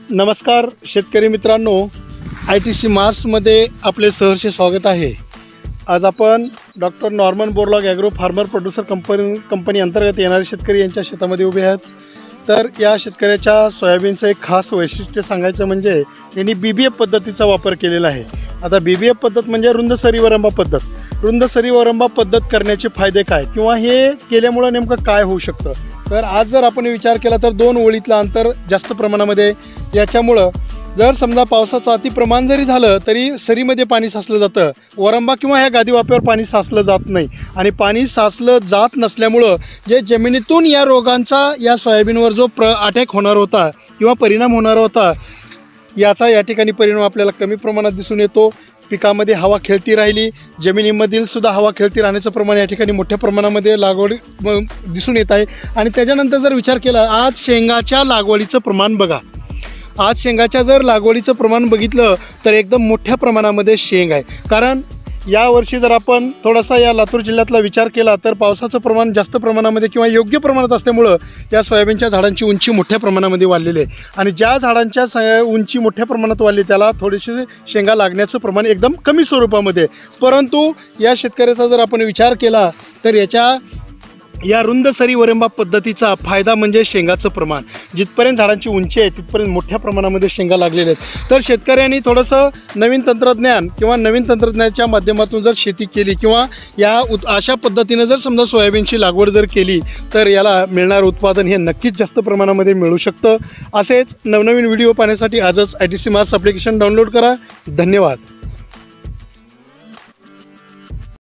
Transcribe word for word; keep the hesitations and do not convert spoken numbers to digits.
नमस्कार शेतकरी मित्रांनो, आय टी सी मार्समध्ये आपले सहर्ष स्वागत आहे। आज आपण doctor Norman Borlaug agro farmer producer company company अंतर्गत येणारे शेतकरी यांच्या शेतामध्ये उभे आहेत। तर या शेतकऱ्याच्या सोयाबीनचं एक खास वैशिष्ट्य सांगायचं म्हणजे यांनी बी बी एफ पद्धतीचा वापर केलेला आहे। आता बी बी एफ पद्धत म्हणजे रुंद सरी वरंबा पद्धत। रुंद सरी वरंबा पद्धत करण्याचे फायदे काय किंवा हे केल्यामुळं नेमकं काय होऊ शकतं, तर आज जर आपण विचार केला तर दोन ओळीतलं अंतर जास्त प्रमाणामध्ये याच्यामुळं जर समजा पावसाचं अतिप्रमाण जरी झालं तरी सरीमध्ये पाणी साचलं जातं, वरंबा किंवा ह्या गादी वाफ्यावर पाणी साचलं जात नाही। आणि पाणी साचलं जात नसल्यामुळं जे जमिनीतून या रोगांचा या सोयाबीनवर जो प्र अटॅक होणार होता किंवा परिणाम होणार होता याचा या ठिकाणी परिणाम आपल्याला कमी प्रमाणात दिसून येतो। पिकामध्ये हवा खेळती राहिली, जमिनीमधील सुद्धा हवा खेळती राहण्याचं प्रमाण या ठिकाणी मोठ्या प्रमाणामध्ये लागवड दिसून येत आहे। आणि त्याच्यानंतर जर विचार केला, आज शेंगाच्या लागवडीचं प्रमाण बघा, आज शेंगाच्या जर लागवडीचं प्रमाण बघितलं तर एकदम मोठ्या प्रमाणामध्ये शेंग आहे। कारण यावर्षी जर आपण थोडासा या लातूर जिल्ह्यातला विचार केला तर पावसाचं प्रमाण जास्त प्रमाणामध्ये किंवा योग्य प्रमाणात असल्यामुळं या सोयाबीनच्या झाडांची उंची मोठ्या प्रमाणामध्ये वाढलेली आहे। आणि ज्या झाडांच्या स उंची मोठ्या प्रमाणात वाढली त्याला थोडीशी शेंगा लागण्याचं प्रमाण एकदम कमी स्वरूपामध्ये, परंतु या शेतकऱ्याचा जर आपण विचार केला तर याच्या या रुंद सरी वरंबा पद्धतीचा फायदा म्हणजे शेंगाचं प्रमाण। जिथपर्यंत झाडांची उंची आहे तिथपर्यंत मोठ्या प्रमाणामध्ये शेंगा लागलेल्या आहेत। तर शेतकऱ्यांनी थोडंसं नवीन तंत्रज्ञान किंवा नवीन तंत्रज्ञानाच्या माध्यमातून जर शेती केली किंवा या उत अशा पद्धतीनं जर समजा सोयाबीनची लागवड जर केली तर याला मिळणारं उत्पादन हे नक्कीच जास्त प्रमाणामध्ये मिळू शकतं। असेच नवनवीन व्हिडिओ पाहण्यासाठी आजच I T C Mars application download करा। धन्यवाद।